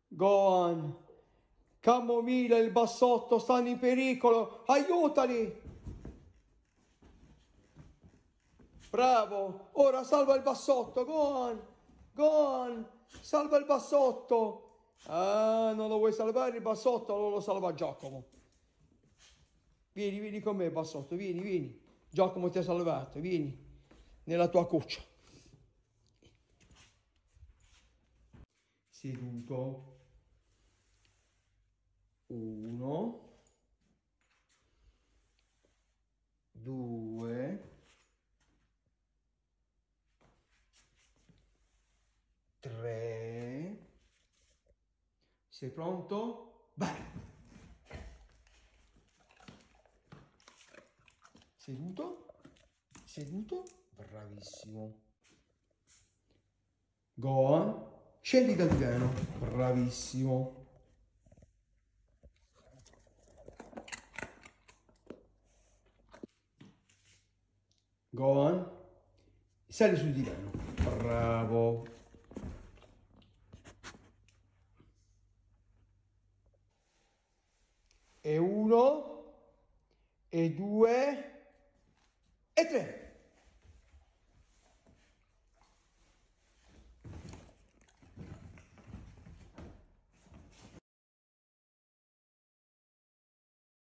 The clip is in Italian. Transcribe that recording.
Gohan, Camomilla e il bassotto stanno in pericolo, aiutali! Bravo, ora salva il bassotto, Gohan! Gohan, salva il bassotto! Ah, non lo vuoi salvare il bassotto, allora lo salva Giacomo. Vieni con me, bassotto, vieni. Giacomo ti ha salvato, vieni nella tua cuccia. Seduto. 1, 2, 3. Sei pronto? Vai! Seduto, bravissimo. Gohan, scendi dal divano, bravissimo. Gohan, sali sul divano, bravo. E 1, e 2, e 3.